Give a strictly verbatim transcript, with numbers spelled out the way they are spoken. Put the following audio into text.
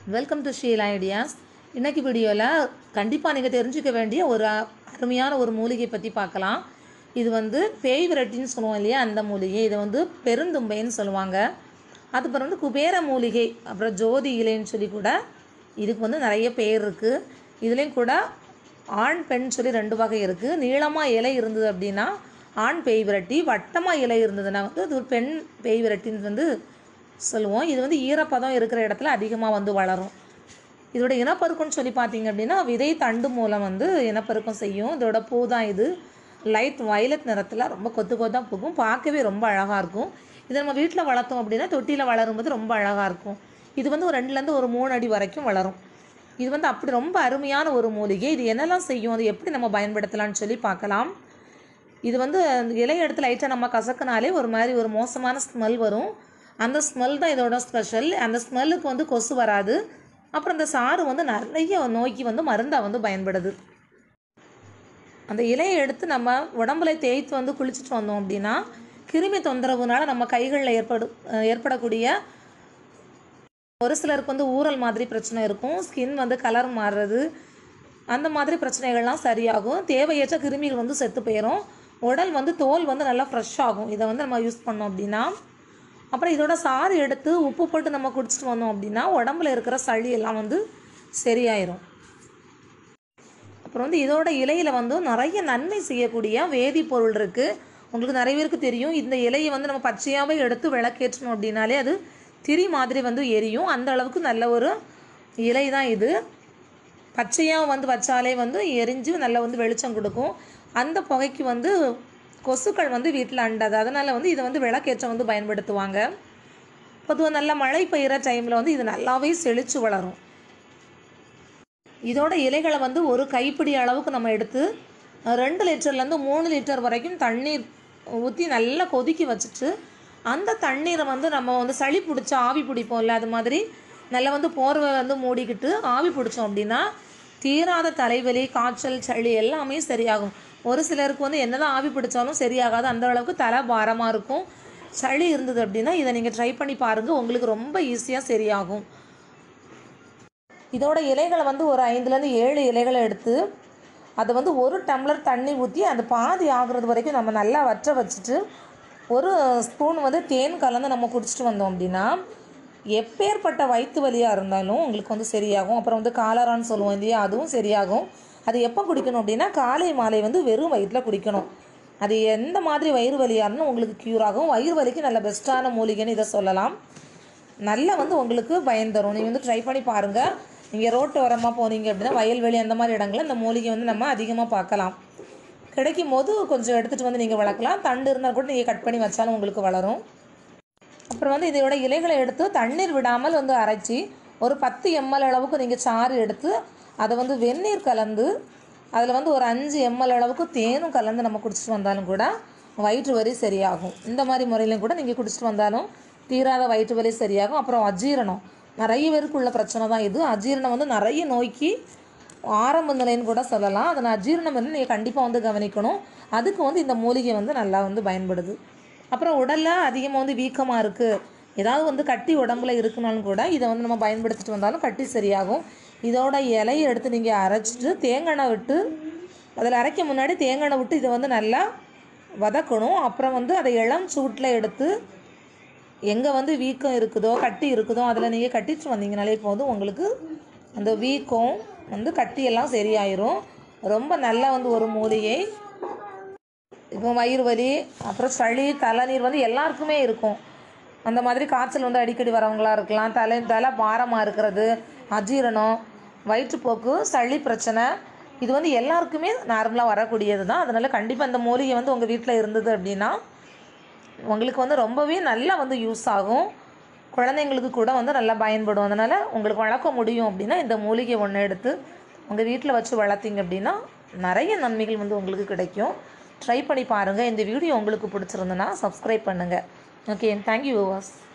Welcome to Sheila ideas. இன்றைக்கி வீடியோவில் கண்டிப்பாக நீங்கள் தெரிஞ்சுக்க வேண்டிய ஒரு அருமையான ஒரு மூலிகை பற்றி பார்க்கலாம். இது வந்து பேய் விரட்டின்னு சொல்லுவோம் இல்லையா, அந்த மூலிகை. இதை வந்து பெருந்தும்பைன்னு சொல்லுவாங்க. அதுக்கப்புறம் வந்து குபேர மூலிகை, அப்புறம் ஜோதி இலைன்னு சொல்லி கூட இதுக்கு வந்து நிறைய பேர் இருக்குது. இதுலேயும் கூட ஆண் பெண் சொல்லி ரெண்டு வகை இருக்குது. நீளமாக இலை இருந்தது அப்படின்னா ஆண் பேய் விரட்டி, வட்டமாக இலை இருந்ததுன்னா வந்து அது ஒரு பெண் பேய் விரட்டின்னு வந்து சொல்லுவோம். இது வந்து ஈரப்பதம் இருக்கிற இடத்துல அதிகமாக வந்து வளரும். இதோட இனப்பெருக்கம்னு சொல்லி பார்த்தீங்க அப்படின்னா விதை தண்டு மூலம் வந்து இனப்பெருக்கம் செய்யும். இதோட பூ தான் இது. லைட் வயலட் நிறத்தில் ரொம்ப கொத்து கொத்தாக பூக்கும். பார்க்கவே ரொம்ப அழகாக இருக்கும். இதை நம்ம வீட்டில் வளர்த்தோம் அப்படின்னா தொட்டியில் வளரும்போது ரொம்ப அழகாக இருக்கும். இது வந்து ஒரு ரெண்டுலேருந்து ஒரு மூணு அடி வரைக்கும் வளரும். இது வந்து அப்படி ரொம்ப அருமையான ஒரு மூலிகை. இது என்னெல்லாம் செய்யும், அது எப்படி நம்ம பயன்படுத்தலாம்னு சொல்லி பார்க்கலாம். இது வந்து இலைய எடுத்து லைட்டாக நம்ம கசக்கினாலே ஒரு மாதிரி ஒரு மோசமான ஸ்மெல் வரும். அந்த ஸ்மெல் தான் இதோட ஸ்பெஷல். அந்த ஸ்மெல்லுக்கு வந்து கொசு வராது. அப்புறம் இந்த சாறு வந்து நிறைய நோய்க்கு வந்து மருந்தாக வந்து பயன்படுது. அந்த இலையை எடுத்து நம்ம உடம்புல தேய்த்து வந்து குளிச்சுட்டு வந்தோம் அப்படின்னா கிருமி தொந்தரவுனால நம்ம கைகளில் ஏற்படு ஏற்படக்கூடிய ஒரு சிலருக்கு வந்து ஊறல் மாதிரி பிரச்சனை இருக்கும். ஸ்கின் வந்து கலர் மாறுறது, அந்த மாதிரி பிரச்சனைகள்லாம் சரியாகும். தேவையற்ற கிருமிகள் வந்து செத்து போயிடும். உடல் வந்து தோல் வந்து நல்லா ஃப்ரெஷ் ஆகும். இதை வந்து நம்ம யூஸ் பண்ணோம் அப்படின்னா. அப்புறம் இதோட சாறு எடுத்து உப்பு போட்டு நம்ம குடிச்சிட்டு வந்தோம் அப்படின்னா உடம்புல இருக்கிற சளி எல்லாம் வந்து சரியாயிரும். அப்புறம் வந்து இதோட இலையில் வந்து நிறைய நன்மை செய்யக்கூடிய வேதிப்பொருள் இருக்குது. உங்களுக்கு நிறைய பேருக்கு தெரியும். இந்த இலையை வந்து நம்ம பச்சையாகவே எடுத்து விளக்கேற்றணும் அப்படின்னாலே அது திரி மாதிரி வந்து எரியும். அந்த அளவுக்கு நல்ல ஒரு இலை தான் இது. பச்சையாக வந்து வச்சாலே வந்து எரிஞ்சு நல்லா வந்து வெளிச்சம் கொடுக்கும். அந்த புகைக்கு வந்து கொசுக்கள் வந்து வீட்டில் அண்டாது. அதனால் வந்து இதை வந்து விளக்கேற்ற வந்து பயன்படுத்துவாங்க. பொதுவாக நல்ல மழை பெய்கிற டைமில் வந்து இது நல்லாவே செழித்து வளரும். இதோட இலைகளை வந்து ஒரு கைப்பிடி அளவுக்கு நம்ம எடுத்து ரெண்டு லிட்டர்லேருந்து மூணு லிட்டர் வரைக்கும் தண்ணீர் ஊற்றி நல்லா கொதிக்க வச்சுட்டு அந்த தண்ணீரை வந்து நம்ம வந்து சளி பிடிச்ச ஆவி பிடிப்போம்ல, அது மாதிரி நல்லா வந்து போர்வை வந்து மூடிக்கிட்டு ஆவி பிடிச்சோம் அப்படின்னா தீராத தலைவலி, காய்ச்சல், சளி எல்லாமே சரியாகும். ஒரு சிலருக்கு வந்து என்னதான் ஆவி பிடிச்சாலும் சரியாகாது. அந்த அளவுக்கு தலை பாரமாக இருக்கும். சளி இருந்தது அப்படின்னா இதை நீங்கள் ட்ரை பண்ணி பாருங்கள். உங்களுக்கு ரொம்ப ஈஸியாக சரியாகும். இதோட இலைகளை வந்து ஒரு ஐந்துலேருந்து ஏழு இலைகளை எடுத்து அதை வந்து ஒரு டம்ளர் தண்ணி ஊற்றி அந்த பாதி ஆகுறது வரைக்கும் நம்ம நல்லா வற்ற வச்சுட்டு ஒரு ஸ்பூன் வந்து தேன் கலந்து நம்ம குடிச்சிட்டு வந்தோம் அப்படின்னா எப்பேற்பட்ட வயிற்று வலியாக இருந்தாலும் உங்களுக்கு வந்து சரியாகும். அப்புறம் வந்து காலரான்னு சொல்லுவோம் இல்லையா, அதுவும் சரியாகும். அது எப்போ குடிக்கணும் அப்படின்னா காலை மாலை வந்து வெறும் வயிற்றில் குடிக்கணும். அது எந்த மாதிரி வயிறு வலியாக இருந்தாலும் உங்களுக்கு க்யூர் ஆகும். வயிறு வலிக்கு நல்ல பெஸ்ட்டான மூலிகைன்னு இதை சொல்லலாம். நல்லா வந்து உங்களுக்கு பயன் தரும். நீங்கள் வந்து ட்ரை பண்ணி பாருங்கள். நீங்கள் ரோட்டு ஓரமாக போனீங்க அப்படின்னா வயல்வெளி அந்த மாதிரி இடங்களில் இந்த மூலிகை வந்து நம்ம அதிகமாக பார்க்கலாம். கிடைக்கும் போது கொஞ்சம் எடுத்துகிட்டு வந்து நீங்கள் வளர்க்கலாம். தண்டு இருந்தால் கூட நீங்கள் கட் பண்ணி வச்சாலும் உங்களுக்கு வளரும். அப்புறம் வந்து இதோட இலைகளை எடுத்து தண்ணீர் விடாமல் வந்து அரைச்சி ஒரு பத்து எம்எல் அளவுக்கு நீங்கள் சாறு எடுத்து அதை வந்து வெந்நீர் கலந்து அதில் வந்து ஒரு அஞ்சு எம்எல் அளவுக்கு தேனும் கலந்து நம்ம குடிச்சிட்டு வந்தாலும் கூட வயிற்று வலி சரியாகும். இந்த மாதிரி முறையிலும் கூட நீங்கள் குடிச்சிட்டு வந்தாலும் தீராத வயிற்று வலி சரியாகும். அப்புறம் அஜீரணம் நிறைய பேருக்கு உள்ள பிரச்சனை தான் இது. அஜீரணம் வந்து நிறைய நோய்க்கு ஆரம்ப நிலைன்னு கூட சொல்லலாம். அதனால் அஜீரணம் வந்து நீங்கள் கண்டிப்பாக வந்து கவனிக்கணும். அதுக்கு வந்து இந்த மூலிகை வந்து நல்லா வந்து பயன்படுது. அப்புறம் உடலில் அதிகமாக வந்து வீக்கமாக இருக்குது, ஏதாவது வந்து கட்டி உடம்புல இருக்குனாலும் கூட இதை வந்து நம்ம பயன்படுத்திட்டு வந்தாலும் கட்டி சரியாகும். இதோட இலையை எடுத்து நீங்கள் அரைச்சிட்டு தேங்காய் விட்டு அதில் அரைக்க முன்னாடி தேங்காய் விட்டு இதை வந்து நல்லா வதக்கணும். அப்புறம் வந்து அதை இளம் சூட்டில் எடுத்து எங்கே வந்து வீக்கம் இருக்குதோ கட்டி இருக்குதோ அதில் நீங்கள் கட்டிட்டு வந்தீங்கனாலே போதும். உங்களுக்கு அந்த வீக்கம் வந்து கட்டியெல்லாம் சரியாயிரும். ரொம்ப நல்லா வந்து ஒரு மூலிகை. இப்போ வயிறு வலி, அப்புறம் சளி, தலைநீர் வந்து எல்லாருக்குமே இருக்கும். அந்த மாதிரி காய்ச்சல் வந்து அடிக்கடி வரவங்களாக இருக்கலாம். தலை தலை பாரமாக இருக்கிறது, அஜீரணம், வயிற்றுப்போக்கு, சளி பிரச்சனை, இது வந்து எல்லாருக்குமே நார்மலாக வரக்கூடியது தான். அதனால் கண்டிப்பாக இந்த மூலிகை வந்து உங்கள் வீட்டில் இருந்தது அப்படின்னா உங்களுக்கு வந்து ரொம்பவே நல்லா வந்து யூஸ் ஆகும். குழந்தைங்களுக்கு கூட வந்து நல்லா பயன்படும். அதனால் உங்களுக்கு வளர்க்க முடியும் அப்படின்னா இந்த மூலிகை ஒன்று எடுத்து உங்கள் வீட்டில் வச்சு வளர்த்திங்க அப்படின்னா நிறைய நன்மைகள் வந்து உங்களுக்கு கிடைக்கும். ட்ரை பண்ணி பாருங்கள். இந்த வீடியோ உங்களுக்கு பிடிச்சிருந்துன்னா சப்ஸ்கிரைப் பண்ணுங்கள். Okay, thank you viewers.